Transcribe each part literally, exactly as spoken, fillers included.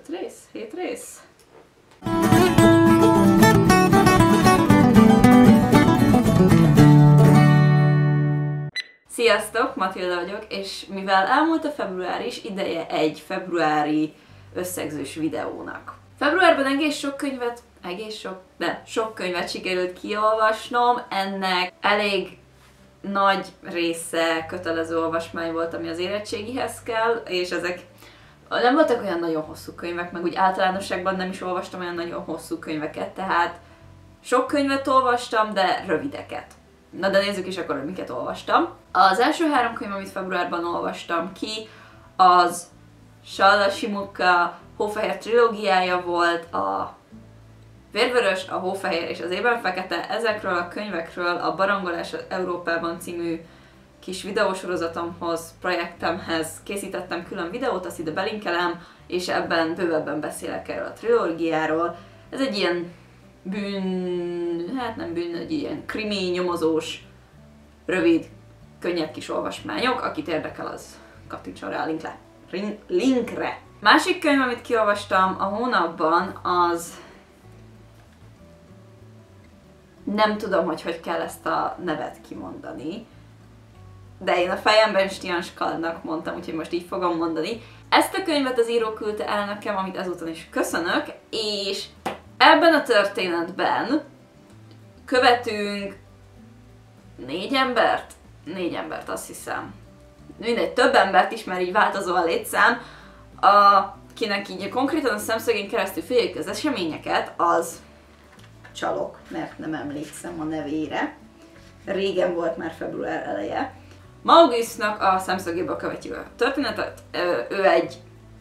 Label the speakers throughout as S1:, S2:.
S1: öt rész? hét rész? Sziasztok, Matilda vagyok, és mivel elmúlt a február is, ideje egy februári összegzős videónak. Februárban egész sok könyvet, egész sok, de sok könyvet sikerült kiolvasnom, ennek elég nagy része kötelező olvasmány volt, ami az érettségihez kell, és ezek nem voltak olyan nagyon hosszú könyvek, meg úgy általánosságban nem is olvastam olyan nagyon hosszú könyveket, tehát sok könyvet olvastam, de rövideket. Na de nézzük is akkor, hogy miket olvastam. Az első három könyv, amit februárban olvastam ki, az Salla Shimuka Hófehér trilógiája volt, a Vérvörös, a Hófehér és az Ében Fekete. Ezekről a könyvekről a Barangolás Európában című kis videósorozatomhoz, projektemhez készítettem külön videót, azt ide belinkelem, és ebben bővebben beszélek erről a trilógiáról. Ez egy ilyen bűn, hát nem bűn, egy ilyen krimi, nyomozós, rövid, könnyed kis olvasmányok. Akit érdekel, az kattintson rá a linkre. linkre. Másik könyv, amit kiolvastam a hónapban, az nem tudom, hogy hogy kell ezt a nevet kimondani, de én a fejemben Stianskadnak mondtam, úgyhogy most így fogom mondani. Ezt a könyvet az író küldte el nekem, amit ezúton is köszönök, és ebben a történetben követünk négy embert? Négy embert, azt hiszem. Mindegy, több embert is, mert így változó a létszám. Akinek így konkrétan a szemszögén keresztül figyeljük az eseményeket, az csalok, mert nem emlékszem a nevére. Régen volt már február eleje. Maugisnak a szemszögéből követjük a történetet. Ő egy...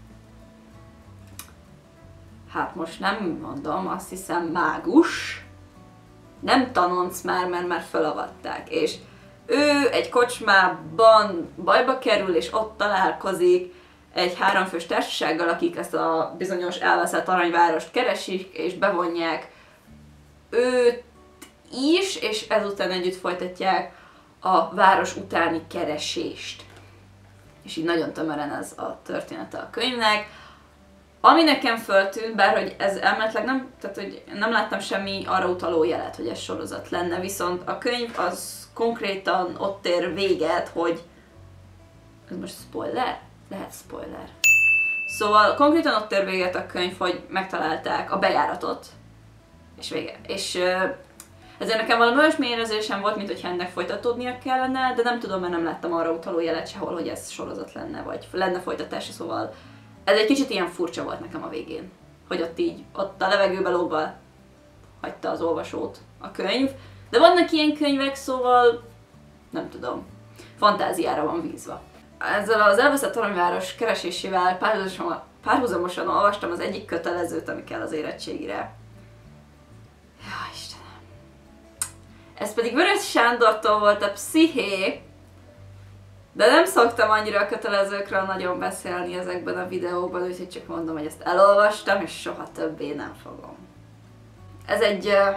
S1: Hát most nem mondom, azt hiszem mágus. Nem tanonc már, mert már felavatták. És ő egy kocsmában bajba kerül, és ott találkozik egy háromfős társasággal, akik ezt a bizonyos elveszett aranyvárost keresik, és bevonják őt is, és ezután együtt folytatják a város utáni keresést. És így nagyon tömören ez a története a könyvnek. Ami nekem föltűnt, bár hogy ez elméletileg nem, tehát hogy nem láttam semmi arra utaló jelet, hogy ez sorozat lenne, viszont a könyv az konkrétan ott ér véget, hogy... Ez most spoiler? Lehet spoiler. Szóval konkrétan ott ér véget a könyv, hogy megtalálták a bejáratot, és vége. És ezért nekem valami olyasmi érzésem volt, mint hogyha ennek folytatódnia kellene, de nem tudom, mert nem láttam arra utaló jelet sehol, hogy ez sorozat lenne, vagy lenne folytatása, szóval ez egy kicsit ilyen furcsa volt nekem a végén, hogy ott így, ott a levegőbe lógva hagyta az olvasót a könyv. De vannak ilyen könyvek, szóval nem tudom, fantáziára van bízva. Ezzel az elveszett aranyváros keresésével párhuzamosan, párhuzamosan olvastam az egyik kötelezőt, ami kell az érettségire. Ja, Istenem. Ez pedig Vörös Sándortól volt a Psziché, de nem szoktam annyira a kötelezőkről nagyon beszélni ezekben a videóban, úgyhogy csak mondom, hogy ezt elolvastam, és soha többé nem fogom. Ez egy... Uh,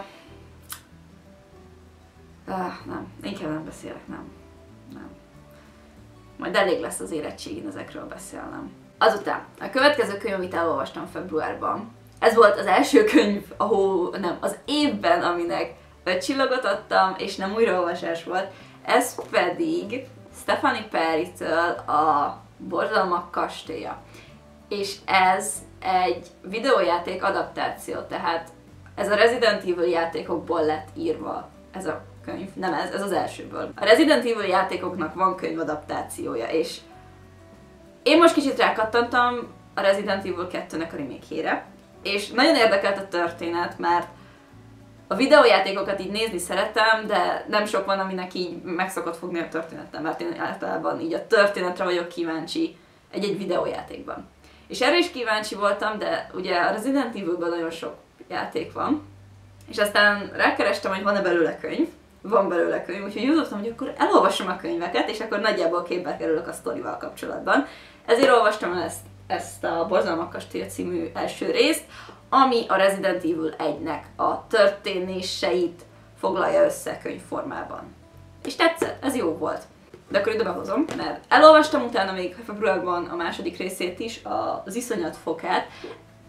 S1: uh, nem, inkább nem beszélek, nem. nem. Majd elég lesz az érettségén ezekről beszélnem. Azután, a következő könyv, amit elolvastam februárban, ez volt az első könyv, ahol, nem, az évben, aminek öt csillagot adtam, és nem újraolvasás volt, ez pedig Stephanie Perry-től a Borzalmak kastélya. És ez egy videójáték adaptáció, tehát ez a Resident Evil játékokból lett írva ez a könyv, nem ez, ez az elsőből. A Resident Evil játékoknak van könyvadaptációja, és én most kicsit rákattantam a Resident Evil kettőnek a remake-jére, és nagyon érdekelt a történet, mert a videójátékokat így nézni szeretem, de nem sok van, aminek így meg szokott fogni a történetem, mert én általában így a történetre vagyok kíváncsi egy-egy videójátékban. És erre is kíváncsi voltam, de ugye a Resident Evilben nagyon sok játék van, és aztán rákerestem, hogy van-e belőle könyv, van belőle könyv, úgyhogy jutottam, hogy akkor elolvasom a könyveket, és akkor nagyjából képbe kerülök a sztorival kapcsolatban. Ezért olvastam el ezt, ezt a Borzalmak kastélya című első részt, ami a Resident Evil egynek a történéseit foglalja össze könyvformában. És tetszett, ez jó volt. De akkor ide behozom, mert elolvastam utána még februárban a második részét is, az Iszonyat fokát.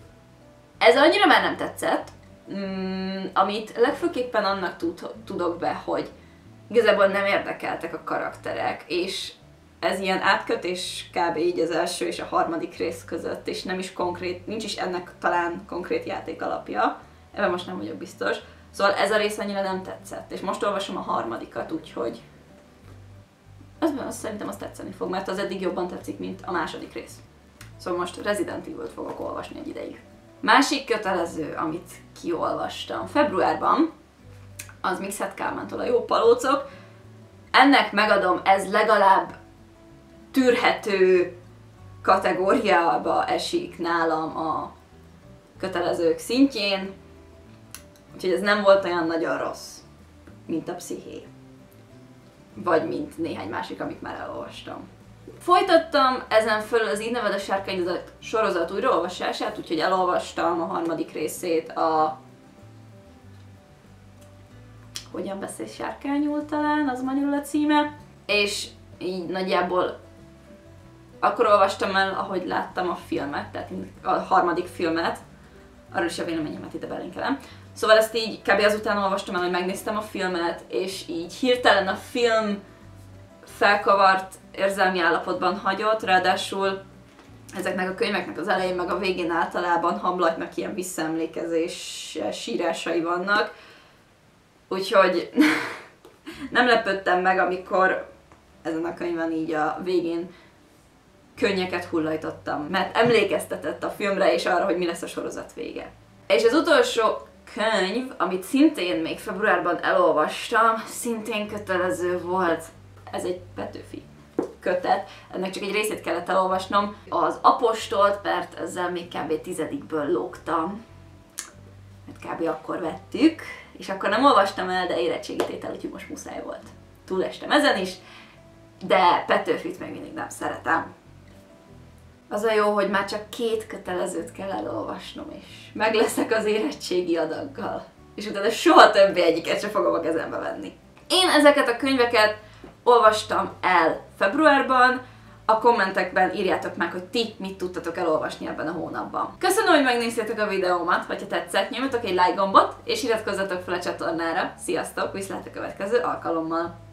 S1: Ez annyira már nem tetszett, mm, amit legfőképpen annak tud, tudok be, hogy igazából nem érdekeltek a karakterek, és ez ilyen átkötés kb. Így az első és a harmadik rész között, és nem is konkrét, nincs is ennek talán konkrét játék alapja, ebben most nem vagyok biztos. Szóval ez a rész annyira nem tetszett, és most olvasom a harmadikat, úgyhogy az, az szerintem azt tetszeni fog, mert az eddig jobban tetszik, mint a második rész. Szóval most Resident Evil-t fogok olvasni egy ideig. Másik kötelező, amit kiolvastam februárban, az Mixed Kálmántól a Jó Palócok. Ennek megadom, ez legalább tűrhető kategóriába esik nálam a kötelezők szintjén, úgyhogy ez nem volt olyan nagyon rossz, mint a Psziché. Vagy mint néhány másik, amit már elolvastam. Folytattam ezen fölül az Így nevad a sárkányozat sorozat újraolvasását, úgyhogy elolvastam a harmadik részét a Hogyan beszél sárkányul talán, az magyarul a címe, és így nagyjából akkor olvastam el, ahogy láttam a filmet, tehát a harmadik filmet, arról is a véleményemet ide belinkelem. Szóval ezt így kb. Azután olvastam el, hogy megnéztem a filmet, és így hirtelen a film felkavart érzelmi állapotban hagyott, ráadásul ezeknek a könyveknek az elején meg a végén általában Hamletnek ilyen visszaemlékezés sírásai vannak, úgyhogy nem lepődtem meg, amikor ezen a könyvben így a végén könnyeket hullajtottam, mert emlékeztetett a filmre és arra, hogy mi lesz a sorozat vége. És az utolsó könyv, amit szintén még februárban elolvastam, szintén kötelező volt. Ez egy Petőfi kötet, ennek csak egy részét kellett elolvasnom. Az Apostolt, mert ezzel még kb. Tizedikből lógtam, mert kb. Akkor vettük, és akkor nem olvastam el, de érettségítétel, úgyhogy most muszáj volt. Túlestem ezen is, de Petőfit még mindig nem szeretem. Az a jó, hogy már csak két kötelezőt kell elolvasnom, és meg leszek az érettségi adaggal. És utána soha többé egyiket sem fogom a kezembe venni. Én ezeket a könyveket olvastam el februárban, a kommentekben írjátok meg, hogy ti mit tudtatok elolvasni ebben a hónapban. Köszönöm, hogy megnéztétek a videómat, hogyha tetszett, nyomjatok egy like gombot, és iratkozzatok fel a csatornára. Sziasztok, viszlát a következő alkalommal!